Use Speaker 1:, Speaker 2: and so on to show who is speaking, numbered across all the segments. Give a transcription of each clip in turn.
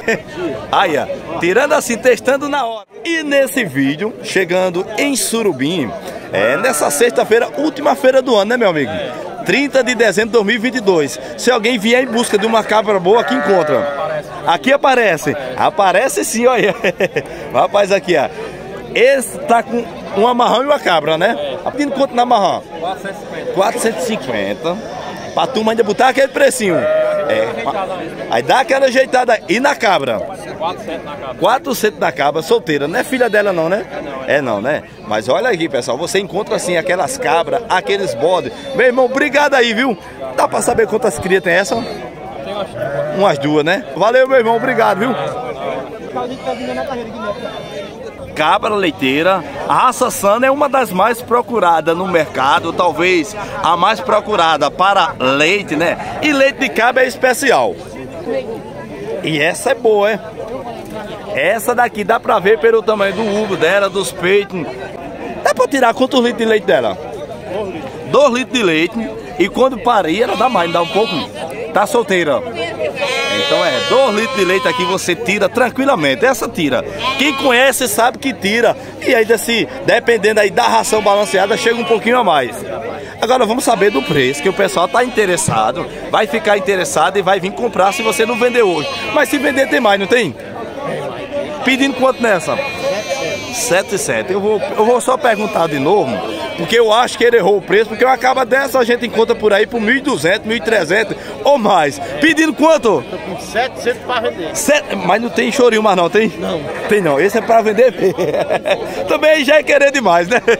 Speaker 1: Aí, ó, tirando assim, testando na hora. E nesse vídeo, chegando em Surubim, nessa sexta-feira, última feira do ano, né, meu amigo? 30 de dezembro de 2022. Se alguém vier em busca de uma cabra boa, aqui encontra. Aqui aparece. Aparece sim, olha. Rapaz, aqui, ó. Esse tá com um amarrão e uma cabra, né? Pedindo quanto na amarrão? 450. Pra turma ainda botar aquele precinho. Aí dá aquela ajeitada. E na cabra? 400 na cabra, solteira. Não é filha dela não, né? Não, né? Mas olha aqui, pessoal. Você encontra assim aquelas cabras, aqueles bodes. Meu irmão, obrigado aí, viu? Dá pra saber quantas crias tem essa? Umas duas, né? Valeu, meu irmão. Obrigado, viu? Cabra leiteira, a raça Sana é uma das mais procuradas no mercado, talvez a mais procurada para leite, né? E leite de cabra é especial. E essa é boa, hein? Essa daqui dá pra ver pelo tamanho do uvo dela, dos peitos. Dá pra tirar quantos litros de leite dela? 2 litros de leite. E quando parir, ela dá mais, dá um pouco. Tá solteira. Então 2 litros de leite aqui você tira tranquilamente. Essa tira. Quem conhece sabe que tira. E ainda se, dependendo aí da ração balanceada, chega um pouquinho a mais. Agora vamos saber do preço, que o pessoal tá interessado. Vai ficar interessado e vai vir comprar se você não vender hoje. Mas se vender tem mais, não tem? Pedindo quanto nessa? 7,7. Eu vou só perguntar de novo, porque eu acho que ele errou o preço, porque uma cabra dessa a gente encontra por aí por 1.200, 1.300 ou mais. Pedindo quanto?
Speaker 2: Tô com 700 para vender.
Speaker 1: Mas não tem chorinho mais não, tem?
Speaker 2: Não.
Speaker 1: Tem não, esse é para vender. Também já é querer demais, né?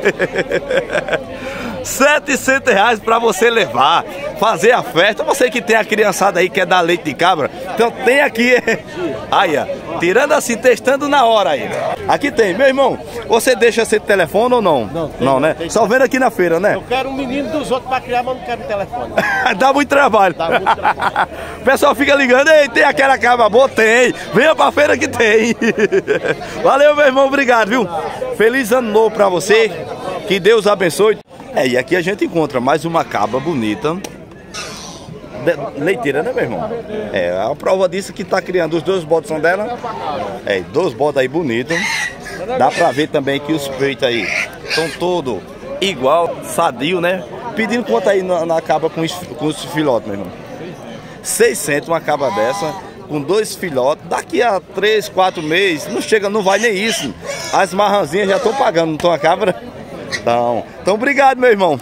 Speaker 1: 700 reais para você levar, fazer a festa. Você que tem a criançada aí que quer dar leite de cabra, então tem aqui. Aí, ó, tirando assim, testando na hora aí. Aqui tem, meu irmão, você deixa esse telefone ou não? Não, né? Só vendo aqui na feira, né?
Speaker 2: Eu quero um menino dos outros para criar, mas não quero telefone.
Speaker 1: Dá muito trabalho.
Speaker 2: Dá muito trabalho.
Speaker 1: O pessoal fica ligando, ei, tem aquela cabra boa? Tem. Venha pra feira que tem. Valeu, meu irmão, obrigado, viu? Feliz ano novo pra você. Que Deus abençoe. E aqui a gente encontra mais uma cabra bonita. Leiteira, né, meu irmão? A prova disso que tá criando. Os 2 bodes são dela. 2 bodes aí bonitos. Dá pra ver também que os peitos aí estão todos igual, sadio, né? Pedindo quanto aí na cabra com os filhotes, meu irmão? 600 uma cabra dessa, com 2 filhotes. Daqui a 3, 4 meses, não chega, não vai nem isso. As marranzinhas já estão pagando, não estão a cabra? Então obrigado, meu irmão.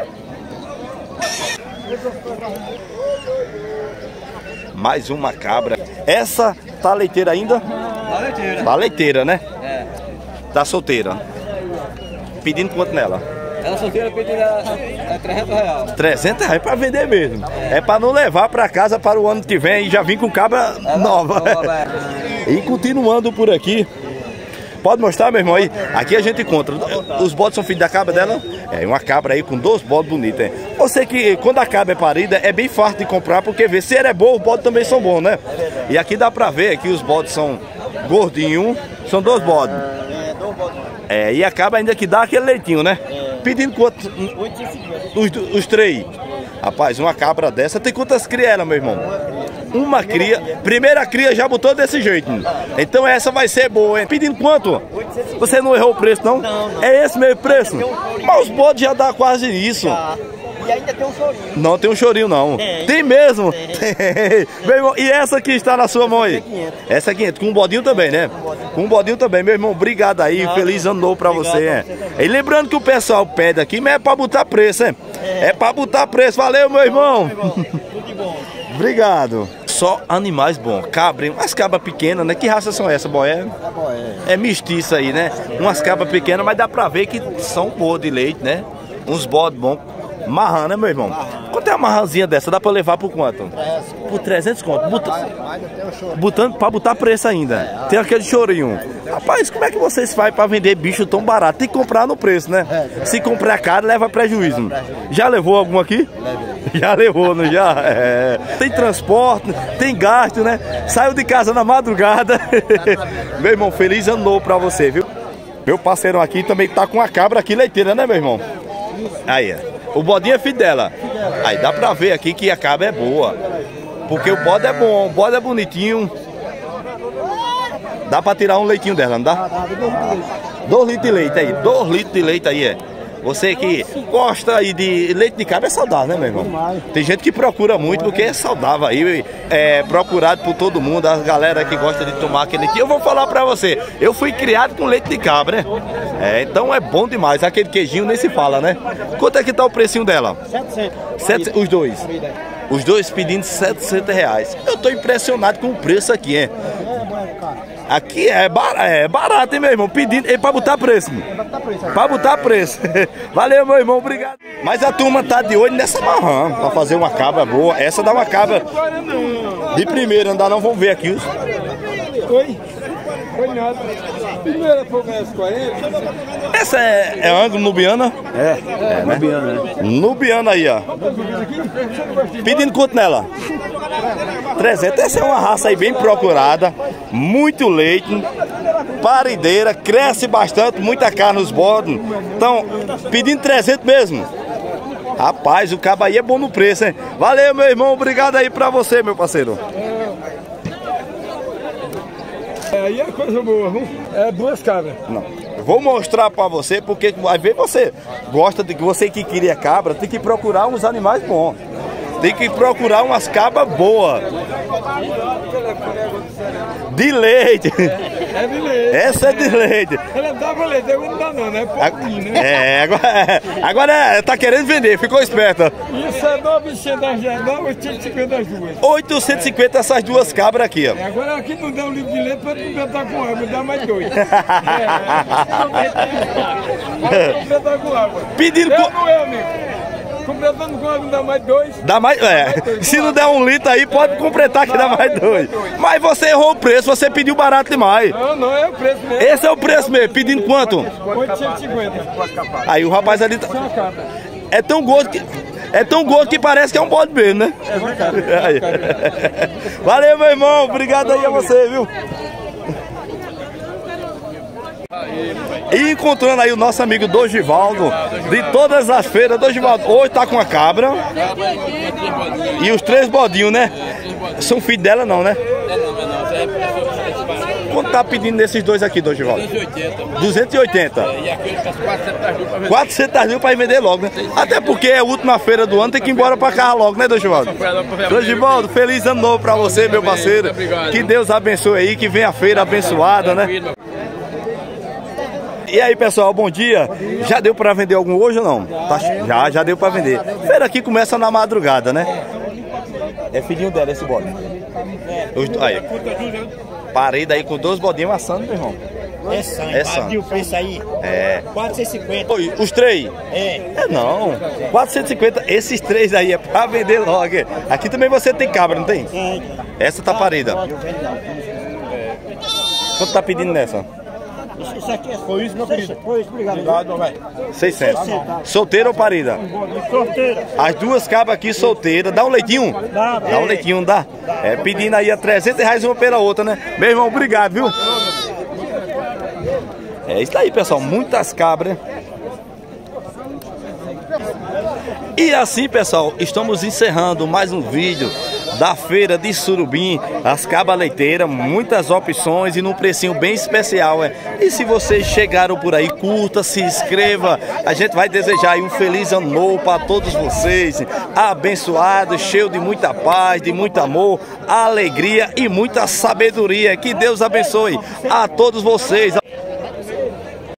Speaker 1: Mais uma cabra. Essa tá leiteira ainda?
Speaker 2: Tá leiteira.
Speaker 1: Tá leiteira, né? Tá solteira. Pedindo quanto nela?
Speaker 2: Ela solteira pedindo 300 reais.
Speaker 1: 300 reais pra vender mesmo. É pra não levar pra casa para o ano que vem e já vir com cabra nova. E continuando por aqui. Pode mostrar, meu irmão, aí? Aqui a gente encontra. Os bodes são filhos da cabra dela? Uma cabra aí com 2 bodes bonitos. Você que quando a cabra é parida, é bem fácil de comprar, porque vê, se ela é boa, os bodes também são bons, né? E aqui dá pra ver que os bodes são gordinhos. São 2 bodes. E a cabra ainda que dá aquele leitinho, né? Pedindo quanto?
Speaker 2: 8,50.
Speaker 1: Os 3. Rapaz, uma cabra dessa tem quantas crias ela, meu irmão? Uma cria, primeira cria já botou desse jeito. Então essa vai ser boa, hein? Pedindo quanto? Você não errou o preço, não?
Speaker 2: Não.
Speaker 1: É esse mesmo preço? Mas os bodes já dá quase isso.
Speaker 2: E ainda tem um chorinho.
Speaker 1: Não tem um chorinho, não. Tem mesmo? Tem. Meu irmão, e essa que está na sua mão aí? Essa é 500. Com um bodinho também, né? Com um bodinho também. Meu irmão, obrigado aí. Feliz ano novo pra você, E lembrando que o pessoal pede aqui, mas é pra botar preço, hein? É pra botar preço. Valeu, meu irmão.
Speaker 2: Tudo de bom.
Speaker 1: Obrigado. Só animais bons. Cabra, umas cabras pequenas, né? Que raça são essas, boy? É mestiça aí, né? Umas cabras pequenas, mas dá pra ver que são boas de leite, né? Uns bodes bons. Marrã, né, meu irmão? Quanto é uma marrãzinha dessa? Dá pra levar por quanto? Por 300 conto. Pra botar preço ainda. Tem aquele chorinho. Rapaz, como é que vocês fazem pra vender bicho tão barato? Tem que comprar no preço, né? Se comprar caro, leva prejuízo. Já levou algum aqui? Já levou, não já? Tem transporte, tem gasto, né? Saiu de casa na madrugada. Meu irmão, feliz ano novo pra você, viu? Meu parceiro aqui também tá com a cabra aqui leiteira, né, meu irmão? Aí, o bodinho é filho dela. Aí dá pra ver aqui que a cabra é boa. Porque o bode é bom, o bode é bonitinho. Dá pra tirar um leitinho dela, não dá?
Speaker 2: Dá 2 litros de leite.
Speaker 1: 2 litros de leite aí, 2 litros de leite aí, é. Você que gosta aí de leite de cabra é saudável, né, meu irmão? Tem gente que procura muito porque é saudável aí, é procurado por todo mundo, a galera que gosta de tomar aquele leite. Eu vou falar pra você, eu fui criado com leite de cabra, né? Então é bom demais, aquele queijinho nem se fala, né? Quanto é que tá o precinho dela?
Speaker 2: 700.
Speaker 1: Os dois. Os dois pedindo R$700. Eu tô impressionado com o preço aqui, hein? Aqui é barato, hein, meu irmão? Pedindo pra botar preço. Pra botar preço. Valeu, meu irmão, obrigado. Mas a turma tá de olho nessa marrã pra fazer uma cabra boa. Essa dá uma cabra de primeira, não dá não? Vamos ver aqui os.
Speaker 2: Oi? Foi nada. Primeira foi S 40.
Speaker 1: Essa é ângulo nubiana?
Speaker 2: Nubiana, né?
Speaker 1: Nubiana aí, ó. Pedindo quanto nela? 300. Essa é uma raça aí bem procurada. Muito leite. Parideira. Cresce bastante. Muita carne nos bodes. Então, pedindo 300 mesmo. Rapaz, o cabo aí é bom no preço, hein? Valeu, meu irmão. Obrigado aí pra você, meu parceiro.
Speaker 2: Aí é coisa boa, viu? É 2 cabras.
Speaker 1: Não. Vou mostrar pra você, porque às vezes você gosta de que você que queria cabra, tem que procurar uns animais bons. Tem que procurar umas cabras boas. De leite.
Speaker 2: É de leite.
Speaker 1: Essa é de leite.
Speaker 2: Ela dava leite, eu não dá não, né? Pouquinho, né?
Speaker 1: Agora tá querendo vender, ficou esperta.
Speaker 2: Isso é 900 das 850 das duas.
Speaker 1: 850 essas duas cabras aqui, ó.
Speaker 2: Agora aqui não dá um litro de leite pra completar com água, dá mais 2. Completar com água.
Speaker 1: Pedindo
Speaker 2: Não é, amigo. Completando com água não dá mais 2.
Speaker 1: Dá mais, se não der 1 litro aí, pode completar que dá mais 2. Mas você errou o preço, você pediu barato demais.
Speaker 2: Não, é o preço mesmo.
Speaker 1: Esse é o preço mesmo, pedindo quanto?
Speaker 2: 850.
Speaker 1: Aí o rapaz ali tá... É tão gordo que parece que é um bode mesmo, né? Aí. Valeu, meu irmão, obrigado aí a você, viu? E encontrando aí o nosso amigo Dorivaldo, de todas as feiras. Dorivaldo, hoje tá com a cabra e os 3 bodinhos, né? São filhos dela não, né? Quanto tá pedindo nesses dois aqui, Dorivaldo? 280.
Speaker 2: E aqui 400
Speaker 1: 400 mil pra ir vender logo, né? Até porque é a última feira do ano, tem que ir embora pra cá logo, né, Dorivaldo? Dorivaldo, feliz ano novo pra você, meu parceiro. Que Deus abençoe aí, que venha a feira abençoada, né? E aí, pessoal, bom dia. Já deu pra vender algum hoje ou não? Já deu pra vender. Feira aqui começa na madrugada, né? É filhinho dela esse bode. Aí. Parei daí com 2 bodinhos assando, meu irmão.
Speaker 3: É sangue. O preço aí?
Speaker 1: É.
Speaker 3: 450.
Speaker 1: Oi, os 3?
Speaker 3: É.
Speaker 1: Não. 450. Esses 3 aí é pra vender logo. Aqui também você tem cabra, não tem?
Speaker 3: Tem.
Speaker 1: Essa tá parida. Quanto tá pedindo nessa?
Speaker 3: Isso aqui é... Foi isso, meu querido. Foi isso, obrigado. Obrigado, velho.
Speaker 1: 600. Solteira ou parida?
Speaker 3: Sorteira.
Speaker 1: As duas cabras aqui solteiras. Dá um leitinho?
Speaker 3: Dá.
Speaker 1: Dá um leitinho, dá? É, pedindo aí a R$300 uma pela outra, né? Meu irmão, obrigado, viu? É isso aí, pessoal. Muitas cabras. E assim, pessoal, estamos encerrando mais um vídeo da feira de Surubim, as cabras leiteiras, muitas opções e num precinho bem especial, E se vocês chegaram por aí, curta, se inscreva. A gente vai desejar aí um feliz ano novo para todos vocês, abençoado, cheio de muita paz, de muito amor, alegria e muita sabedoria. Que Deus abençoe a todos vocês.